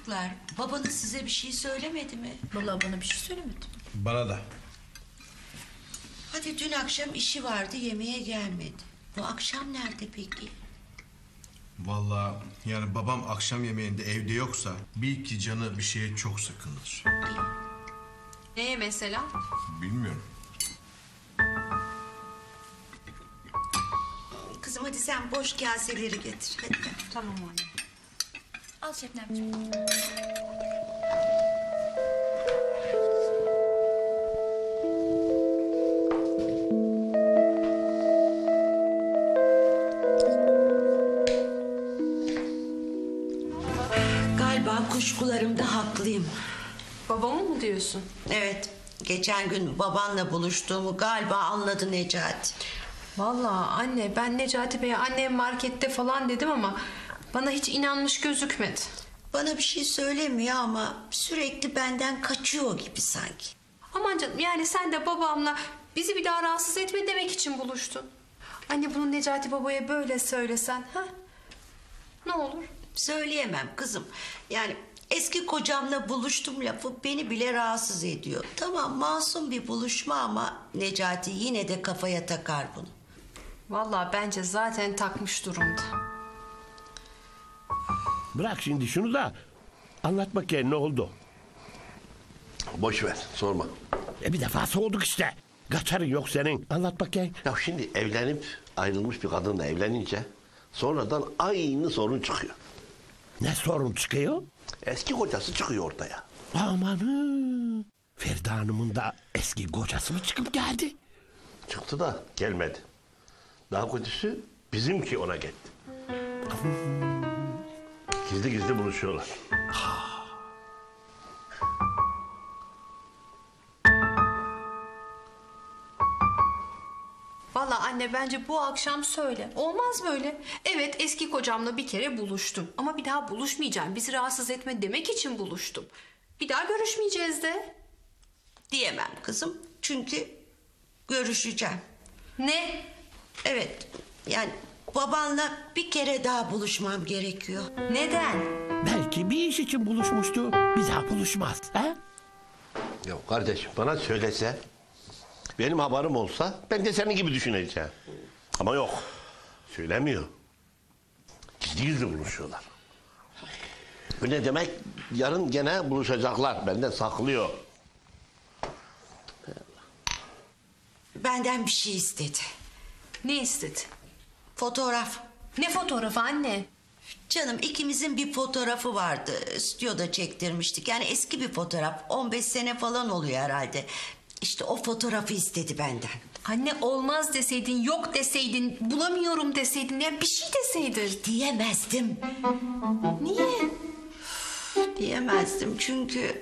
Çocuklar, babanız size bir şey söylemedi mi? Vallahi bana bir şey söylemedi. Bana da. Hadi dün akşam işi vardı, yemeğe gelmedi. Bu akşam nerede peki? Vallahi yani babam akşam yemeğinde evde yoksa bil ki canı bir şeye çok sıkılır. Neye mesela? Bilmiyorum. Kızım hadi sen boş kaseleri getir. Hadi. Tamam anne. Al Şebnemciğim. Galiba kuşkularımda haklıyım. Babamı mı diyorsun? Evet, geçen gün babanla buluştuğumu galiba anladı Necati. Vallahi anne ben Necati Bey'e annem markette falan dedim ama bana hiç inanmış gözükmedi. Bana bir şey söylemiyor ama sürekli benden kaçıyor gibi sanki. Aman canım yani sen de babamla bizi bir daha rahatsız etme demek için buluştun. Anne bunu Necati Baba'ya böyle söylesen ha? Ne olur? Söyleyemem kızım. Yani eski kocamla buluştum lafı beni bile rahatsız ediyor. Tamam masum bir buluşma ama Necati yine de kafaya takar bunu. Vallahi bence zaten takmış durumda. Bırak şimdi şunu da anlat bakayım ne oldu? Boş ver, sorma. Bir defa soğuduk işte. Kaçarın yok senin. Anlat bakayım. Ya şimdi evlenip ayrılmış bir kadınla evlenince sonradan aynı sorun çıkıyor. Ne sorun çıkıyor? Eski kocası çıkıyor ortaya. Amanı. Feride Hanım'ın da eski kocası mı çıkıp geldi? Çıktı da gelmedi. Daha kötüsü bizimki ona gitti. Gizli gizli buluşuyorlar. Vallahi anne bence bu akşam söyle. Olmaz böyle. Evet eski kocamla bir kere buluştum. Ama bir daha buluşmayacağım. Bizi rahatsız etme demek için buluştum. Bir daha görüşmeyeceğiz de. Diyemem kızım çünkü görüşeceğim. Ne? Evet yani babanla bir kere daha buluşmam gerekiyor. Neden? Belki bir iş için buluşmuştu. Bir daha buluşmaz. He? Ya kardeşim bana söylese, benim haberim olsa ben de senin gibi düşüneceğim. Ama yok, söylemiyor. Gizli gizli buluşuyorlar. Bu ne demek? Yarın gene buluşacaklar. Benden saklıyor. Benden bir şey istedi. Ne istedi? Fotoğraf. Ne fotoğrafı anne? Canım ikimizin bir fotoğrafı vardı. Stüdyoda çektirmiştik. Yani eski bir fotoğraf. 15 sene falan oluyor herhalde. İşte o fotoğrafı istedi benden. Anne olmaz deseydin, yok deseydin, bulamıyorum deseydin, ya bir şey deseydin. Diyemezdim. Niye? Diyemezdim çünkü...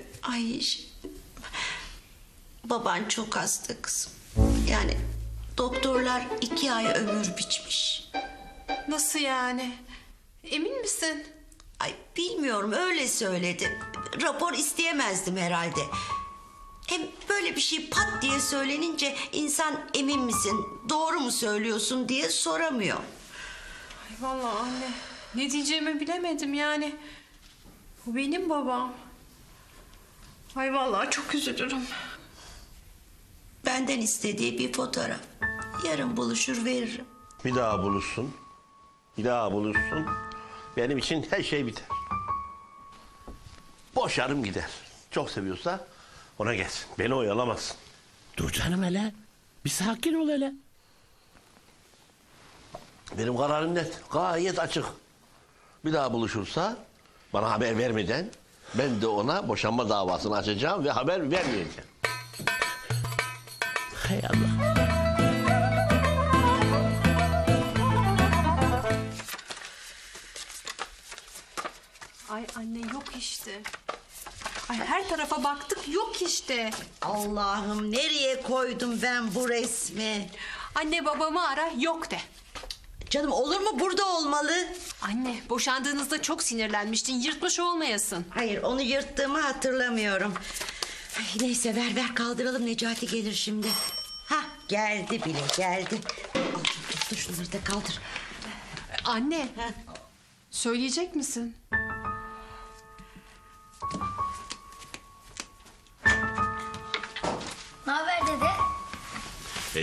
Baban çok hasta kızım. Yani doktorlar 2 ay ömür biçmiş. Nasıl yani? Emin misin? Ay bilmiyorum öyle söyledi. Rapor isteyemezdim herhalde. Hem böyle bir şey pat diye söylenince insan emin misin, doğru mu söylüyorsun diye soramıyor. Ay vallahi anne, ne diyeceğimi bilemedim yani. Bu benim babam. Ay vallahi çok üzülürüm. Benden istediği bir fotoğraf. Yarın buluşur veririm. Bir daha buluşsun. Bir daha buluşsun. Benim için her şey biter. Boşarım gider. Çok seviyorsa ona gelsin. Beni oyalamazsın. Dur canım hele. Bir sakin ol hele. Benim kararım net. Gayet açık. Bir daha buluşursa bana haber vermeden ben de ona boşanma davasını açacağım ve haber vermeyeceğim. Hay Allah. Ay anne yok işte. Ay her tarafa baktık yok işte. Allah'ım nereye koydum ben bu resmi? Anne babamı ara yok de. Canım olur mu burada olmalı? Anne boşandığınızda çok sinirlenmiştin yırtmış olmayasın. Hayır onu yırttığımı hatırlamıyorum. Ay, neyse ver kaldıralım Necati gelir şimdi. Hah geldi bile geldi. Al dur şunları da kaldır. Anne söyleyecek misin?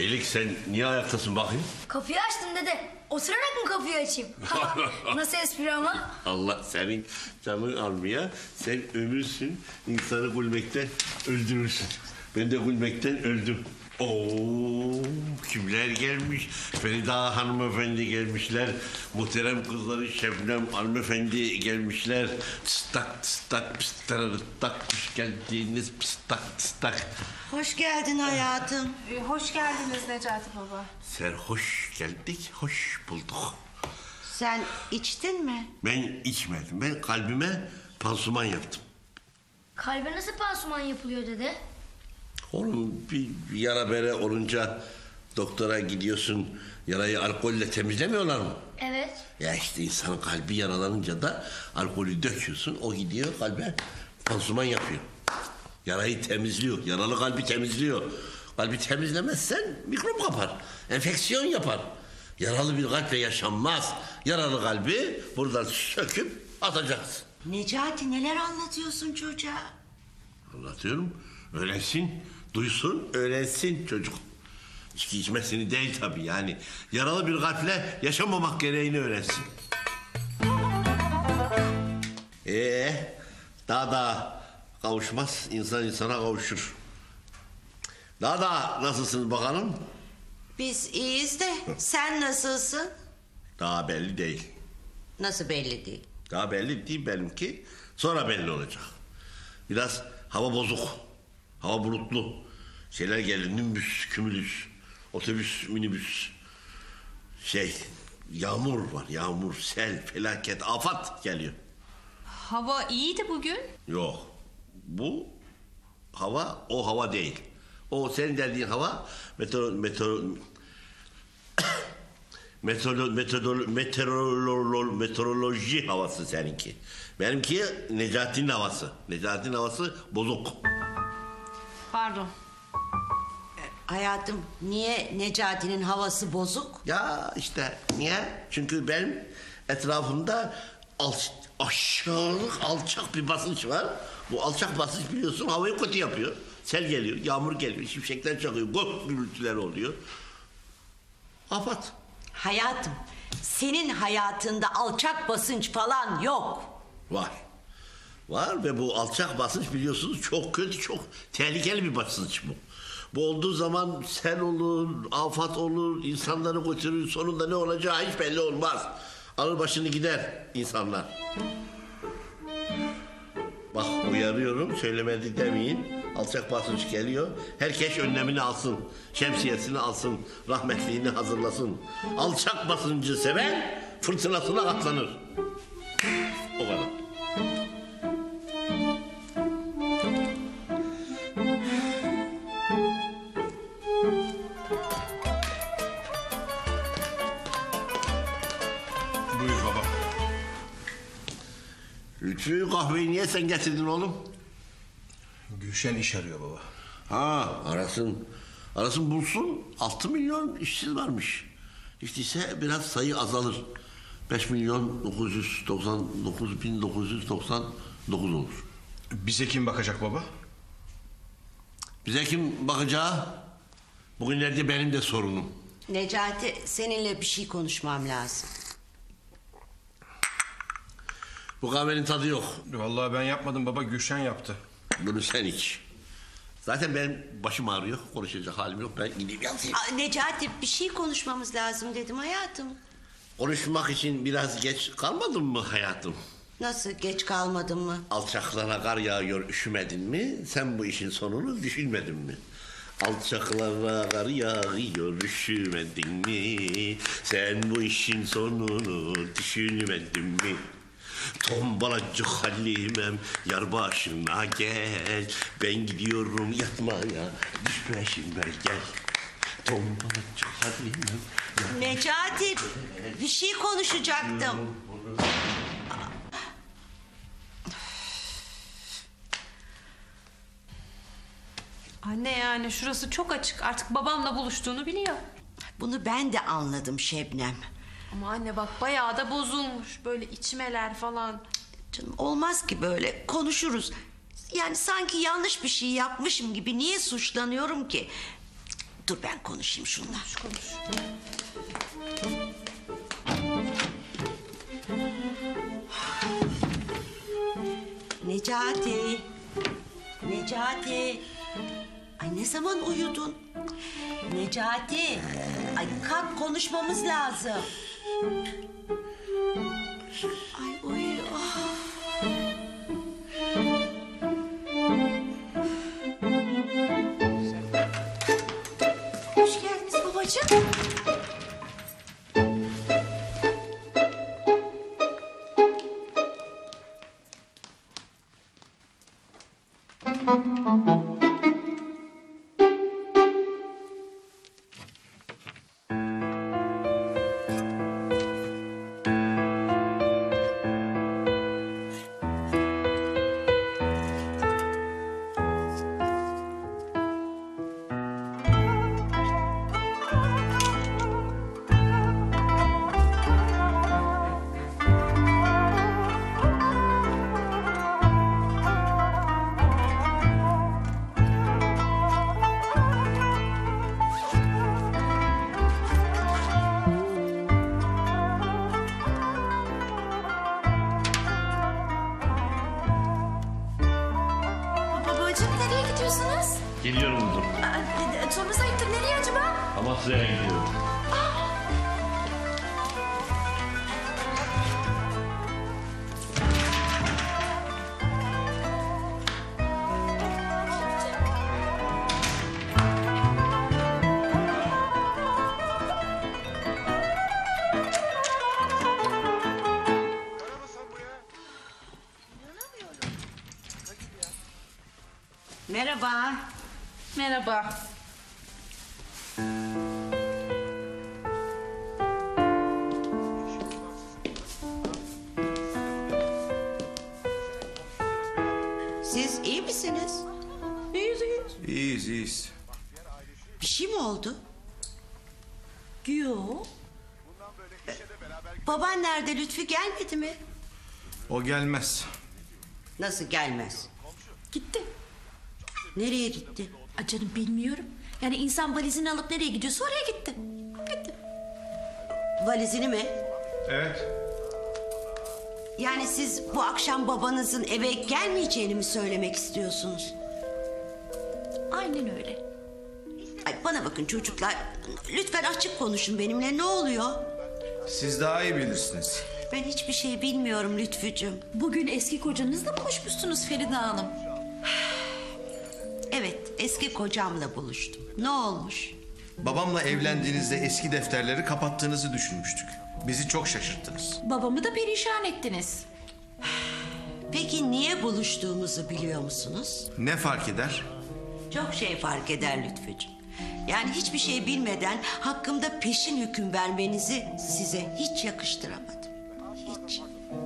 Beylik sen niye ayaktasın bakayım? Kapıyı açtım dede. Oturarak mı kapıyı açayım? Nasıl espri ama? Allah senin canını almaya, sen ömürsün, insanı gülmekten öldürürsün. Ben de gülmekten öldüm. Oo, kimler gelmiş? Ferida hanımefendi gelmişler. Muhterem kızları Şebnem hanımefendi gelmişler. Tıstak tıstak pıstarırıttak, hoş geldiniz pıstak tıstak. Hoş geldin hayatım. Hoş geldiniz Necati baba. Serhoş geldik, hoş bulduk. Sen içtin mi? Ben içmedim, ben kalbime pansuman yaptım. Kalbe nasıl pansuman yapılıyor dede? Oğlum bir yara bere olunca doktora gidiyorsun, yarayı alkolle temizlemiyorlar mı? Evet. Ya işte insanın kalbi yaralanınca da alkolü döküyorsun, o gidiyor kalbe pansuman yapıyor. Yarayı temizliyor, yaralı kalbi temizliyor. Kalbi temizlemezsen mikrop kapar, enfeksiyon yapar. Yaralı bir kalple yaşanmaz. Yaralı kalbi buradan söküp atacaksın. Necati neler anlatıyorsun çocuğa? Anlatıyorum. Öğrensin, duysun, öğrensin çocuk. İçki içmesini değil tabii yani. Yaralı bir kalple yaşamamak gereğini öğrensin. Daha da kavuşmaz, insan insana kavuşur. Daha da nasılsınız bakalım? Biz iyiyiz de sen nasılsın? Daha belli değil. Nasıl belli değil? Daha belli değil benimki. Sonra belli olacak. Biraz hava bozuk. Hava bulutlu. Şeyler gelir. Nimbüs, kümülüs, otobüs, minibüs. Yağmur var. Yağmur, sel, felaket, afat geliyor. Hava iyiydi bugün. Yok. Bu hava o hava değil. O senin dediğin hava meteoroloji havası seninki. Benimki Necati'nin havası. Necati'nin havası bozuk. Pardon. Hayatım niye Necati'nin havası bozuk? Ya işte niye? Çünkü benim etrafımda aşağılık alçak bir basınç var. Bu alçak basınç biliyorsun havayı kötü yapıyor. Sel geliyor, yağmur geliyor, şimşekler çakıyor, gök gürültüler oluyor. Afat. Hayatım senin hayatında alçak basınç falan yok. Var. Var ve bu alçak basınç biliyorsunuz çok kötü, çok tehlikeli bir basınç bu. Bu olduğu zaman sel olur, afat olur, insanları götürür. Sonunda ne olacağı hiç belli olmaz. Alır başını gider insanlar. Bak uyarıyorum, söylemedi demeyin. Alçak basınç geliyor. Herkes önlemini alsın. Şemsiyesini alsın. Rahmetliğini hazırlasın. Alçak basıncı seven fırtınasına katlanır. O kadar. Buyur baba. Lütfü kahveyi niye sen getirdin oğlum? Gülşen iş arıyor baba. Ha arasın. Arasın bulsun. 6 milyon işsiz varmış. İşte ise biraz sayı azalır. 5 milyon 999 bin 999 olur. Bize kim bakacak baba? Bize kim bakacağı? Bugünlerde benim de sorunum. Necati seninle bir şey konuşmam lazım. Bu kahvenin tadı yok. Vallahi ben yapmadım baba, Gülşen yaptı. Bunu sen iç. Zaten benim başım ağrıyor. Konuşacak halim yok. Ben gideyim yansıyım. Necati bir şey konuşmamız lazım dedim hayatım. Konuşmak için biraz geç kalmadın mı hayatım? Nasıl geç kalmadın mı? Alçaklara kar yağıyor üşümedin mi? Sen bu işin sonunu düşünmedin mi? Alçaklara kar yağıyor üşümedin mi? Sen bu işin sonunu düşünmedin mi? Tombalacık Halimem yar başına gel. Ben gidiyorum yatmaya düş peşime gel. Tombalacık Halimem. Necati bir şey konuşacaktım. Anne yani şurası çok açık. Artık babamla buluştuğunu biliyor. Bunu ben de anladım Şebnem. Ama anne bak bayağı da bozulmuş. Böyle içmeler falan. Canım olmaz ki böyle konuşuruz. Yani sanki yanlış bir şey yapmışım gibi niye suçlanıyorum ki? Dur ben konuşayım şunla. Konuş. Necati. Necati. Ay ne zaman uyudun? Necati. Ay kalk konuşmamız lazım. Ay uyuyor. Hoş geldiniz babacığım. Babacığım nereye gidiyorsunuz? Geliyorum kızım. Sorması ayıptır. Nereye acaba? Amasya'ya gidiyorum. Merhaba. Merhaba. Siz iyi misiniz? İyiyiz, iyiyiz. Bir şey mi oldu? Yok. Baban nerede? Lütfü gelmedi mi? O gelmez. Nasıl gelmez? Gitti. Nereye gitti? Canım bilmiyorum. Yani insan valizini alıp nereye gidiyorsa oraya gitti. Gitti. Valizini mi? Evet. Yani siz bu akşam babanızın eve gelmeyeceğini mi söylemek istiyorsunuz? Aynen öyle. Ay bana bakın çocuklar. Lütfen açık konuşun benimle. Ne oluyor? Siz daha iyi bilirsiniz. Ben hiçbir şey bilmiyorum Lütfücüğüm. Bugün eski kocanızla buluşmuşsunuz Feride Hanım. Evet, eski kocamla buluştum. Ne olmuş? Babamla evlendiğinizde eski defterleri kapattığınızı düşünmüştük. Bizi çok şaşırttınız. Babamı da perişan ettiniz. Peki niye buluştuğumuzu biliyor musunuz? Ne fark eder? Çok şey fark eder Lütfücüğüm. Yani hiçbir şey bilmeden hakkımda peşin hüküm vermenizi size hiç yakıştıramadım. Hiç.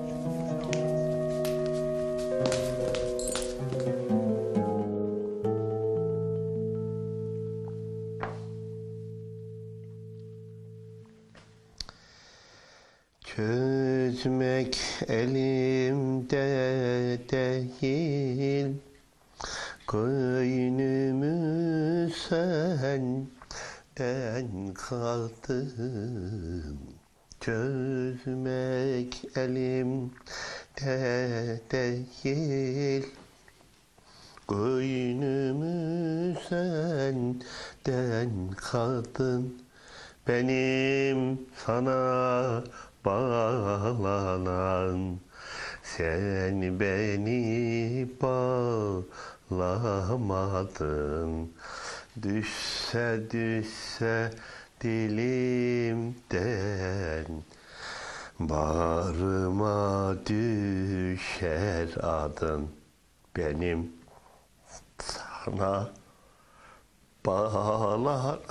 Çözmek elimde değil, gönlümü senden kaldım. Çözmek elimde değil, gönlümü senden kaldın. Benim sana bağlanan, sen beni bağlamadın. Düşse düşse dilimden, bağrıma düşer adın. Benim sana bağlanan.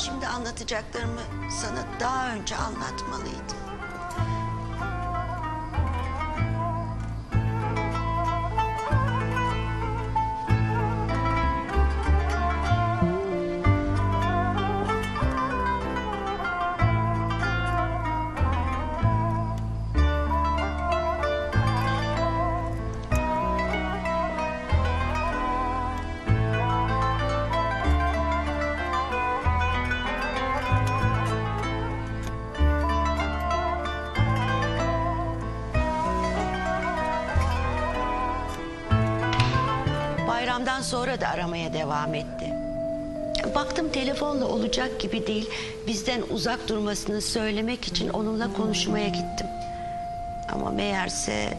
Şimdi anlatacaklarımı sana daha önce anlatmalıydım. Bayramdan sonra da aramaya devam etti. Baktım telefonla olacak gibi değil. Bizden uzak durmasını söylemek için onunla konuşmaya gittim. Ama meğerse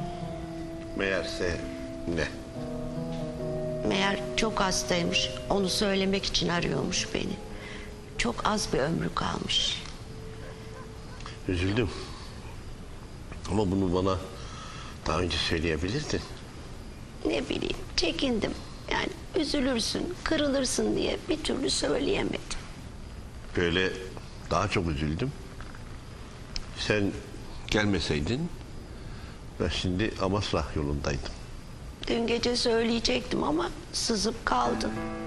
Ne? meğer çok hastaymış. Onu söylemek için arıyormuş beni. Çok az bir ömrü kalmış. Üzüldüm. Ama bunu bana daha önce söyleyebilirdin. Ne bileyim, çekindim. Yani üzülürsün, kırılırsın diye bir türlü söyleyemedim. Böyle daha çok üzüldüm. Sen gelmeseydin ben şimdi Amasra yolundaydım. Dün gece söyleyecektim ama sızıp kaldım.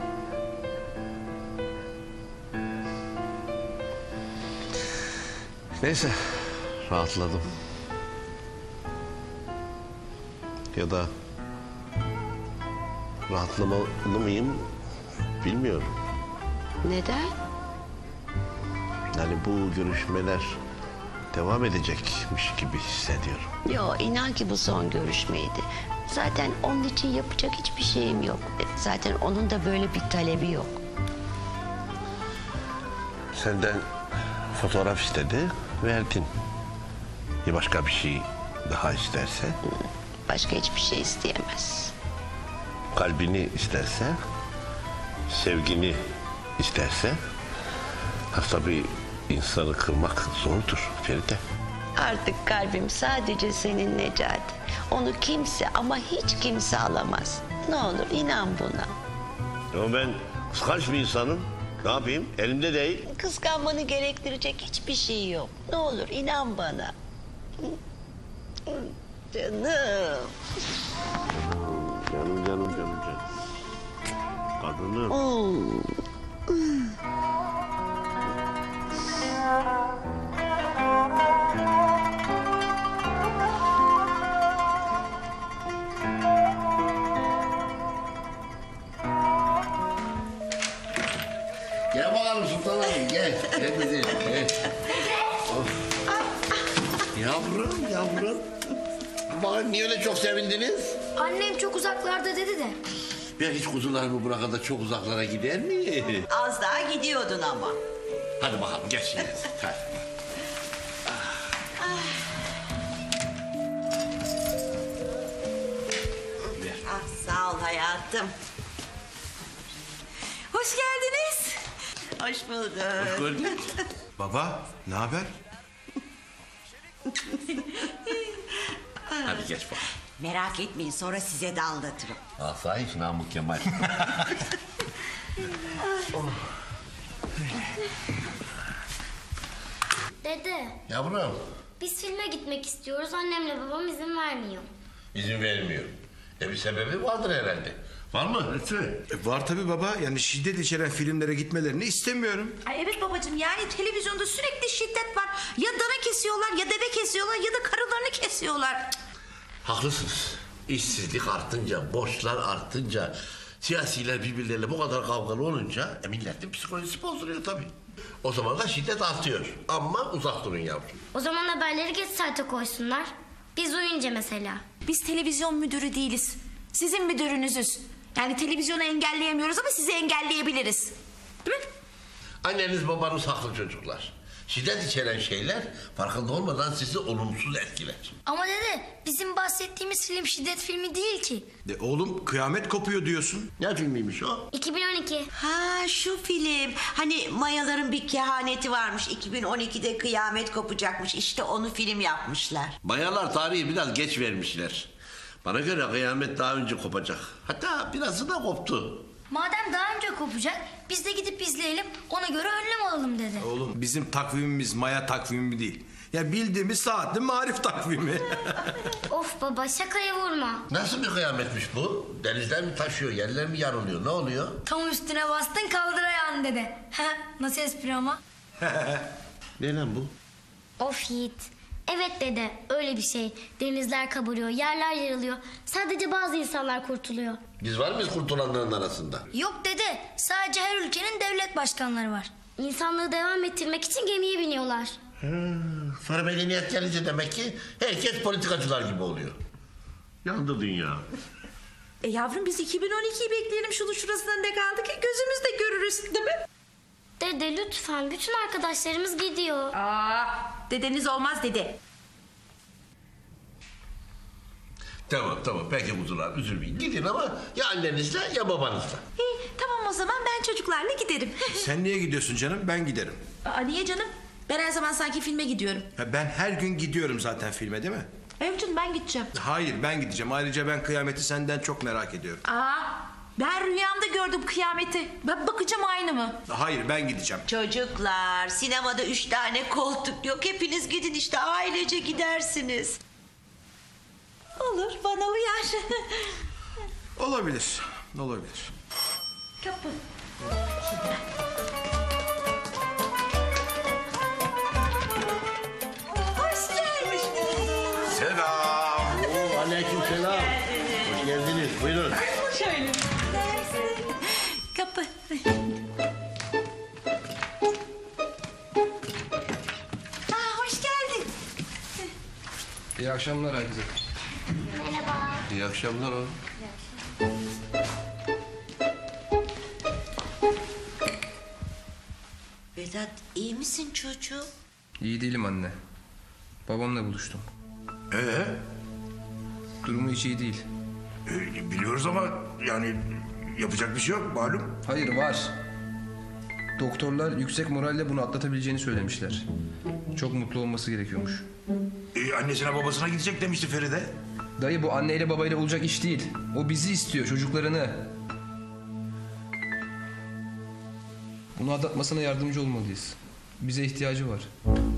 Neyse, rahatladım. Ya da rahatlamalı mıyım bilmiyorum. Neden? Yani bu görüşmeler devam edecekmiş gibi hissediyorum. Yo, inan ki bu son görüşmeydi. Zaten onun için yapacak hiçbir şeyim yok. Zaten onun da böyle bir talebi yok. Senden fotoğraf istedi, verdin. Ya başka bir şey daha isterse? Başka hiçbir şey isteyemez. Kalbini isterse, sevgini isterse... Tabii insanı kırmak zordur Feride. Artık kalbim sadece senin Necati. Onu kimse ama hiç kimse alamaz. Ne olur inan buna. Ama ben kıskanç bir insanım. Ne yapayım? Elimde değil. Kıskanmanı gerektirecek hiçbir şey yok. Ne olur inan bana. Canım. Canım. Kadınım. Gel bakalım Sultan Hanım, gel. Gel güzelim, gel. Of. Yavrum. Bakın niye öyle çok sevindiniz? Annem çok uzaklarda dedi de. Ben hiç kuzularımı bırakıp da çok uzaklara gider mi? Az daha gidiyordun ama. Hadi bakalım, geç şimdi. Hadi. Ah, sağ ol hayatım. Hoş geldiniz. Hoş bulduk. Gördün. Baba, ne haber? Hadi geç bakalım. Merak etmeyin, sonra size de anlatırım. Asayiş Namık Kemal. Dede, Yavrum, biz filme gitmek istiyoruz. Annemle babam izin vermiyor. izin vermiyor. Bir sebebi vardır herhalde. Var mı? Lütfü. Var tabii baba. Yani şiddet içeren filmlere gitmelerini istemiyorum. Ay evet babacığım, yani televizyonda sürekli şiddet var. Ya dana kesiyorlar ya deve kesiyorlar ya da karılarını kesiyorlar. Cık. Haklısınız. İşsizlik artınca, borçlar artınca, siyasiler birbirleriyle bu kadar kavgalı olunca milletin psikolojisi bozuluyor tabii. O zaman da şiddet artıyor. Ama uzak durun yavrum. O zaman haberleri geç saate koysunlar. Biz uyuyunca mesela. Biz televizyon müdürü değiliz. Sizin müdürünüzüz. Yani televizyonu engelleyemiyoruz ama sizi engelleyebiliriz. Değil mi? Anneniz babanız haklı çocuklar. Şiddet içeren şeyler farkında olmadan sizi olumsuz etkiler. Ama dede, bizim bahsettiğimiz film şiddet filmi değil ki. Oğlum kıyamet kopuyor diyorsun. Ne filmiymiş o? 2012. Ha, şu film. Hani Mayaların bir kehaneti varmış. 2012'de kıyamet kopacakmış. İşte onu film yapmışlar. Mayalar tarihi biraz geç vermişler. Bana göre kıyamet daha önce kopacak. Hatta birazı da koptu. Madem daha önce kopacak biz de gidip izleyelim ona göre önlem alalım dedi. Oğlum bizim takvimimiz Maya takvimi değil. Ya bildiğimiz saatli marif takvimi. Of baba şakaya vurma. Nasıl bir kıyametmiş bu? Denizler mi taşıyor, yerler mi yarılıyor? Ne oluyor? Tam üstüne bastın kaldır ayağını dede. Nasıl espri ama? Ne lan bu? Of Yiğit. Evet dede öyle bir şey. Denizler kabarıyor, yerler yarılıyor. Sadece bazı insanlar kurtuluyor. Biz var mıyız kurtulanların arasında? Yok dede sadece her ülkenin devlet başkanları var. İnsanlığı devam ettirmek için gemiye biniyorlar. Sonra medeniyet gelince demek ki herkes politikacılar gibi oluyor. Yandı dünya. Yavrum biz 2012'yi bekleyelim şunu şurasından ne kaldı ki gözümüzle görürüz değil mi? Dede lütfen bütün arkadaşlarımız gidiyor. Dedeniz olmaz dede. Tamam peki kuzular üzülmeyin. Gidin ama ya annenizle ya babanızla. Tamam o zaman ben çocuklarla giderim. Sen niye gidiyorsun canım? Ben giderim. Niye canım? Ben her zaman sanki filme gidiyorum. Ha, ben her gün gidiyorum zaten filme değil mi? Evet canım ben gideceğim. Hayır ben gideceğim. Ayrıca ben kıyameti senden çok merak ediyorum. Ben rüyamda gördüm kıyameti. Ben bakacağım aynı mı? Hayır ben gideceğim. Çocuklar sinemada 3 tane koltuk yok. Hepiniz gidin işte ailece gidersiniz. Olur bana uyar. Olabilir. Kapı. Hoş gelmiş. Selam. Aleykümselam. Hoş geldiniz. Buyurun. Şöyle. Kapı. Hoş geldin. İyi akşamlar herkese. İyi akşamlar oğlum. Vedat iyi misin çocuğum? İyi değilim anne. Babamla buluştum. Durumu hiç iyi değil. Biliyoruz ama yani yapacak bir şey yok malum. Hayır var. Doktorlar yüksek moralle bunu atlatabileceğini söylemişler. Çok mutlu olması gerekiyormuş. Annesine babasına gidecek demişti Feride. Dayı bu anneyle babayla olacak iş değil. O bizi istiyor, çocuklarını. Bunu atlatmasına yardımcı olmalıyız. Bize ihtiyacı var.